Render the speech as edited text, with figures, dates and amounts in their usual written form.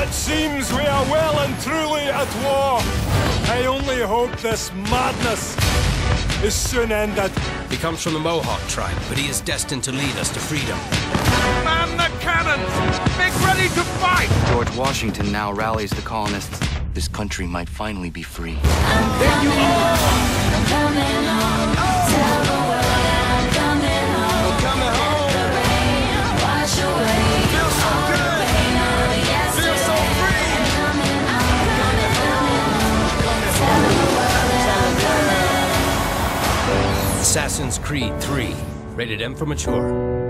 It seems we are well and truly at war. I only hope this madness is soon ended. He comes from the Mohawk tribe, but he is destined to lead us to freedom. Man the cannons! Make ready to fight! George Washington now rallies the colonists. This country might finally be free. There you are! I'm coming home. Tell the world I'm coming home. I'm coming home. Let the rain wash away. Feels so all good. the pain of yesterday. Feels so free. I'm coming home. Tell the world I'm coming home. Assassin's Creed 3, rated M for mature.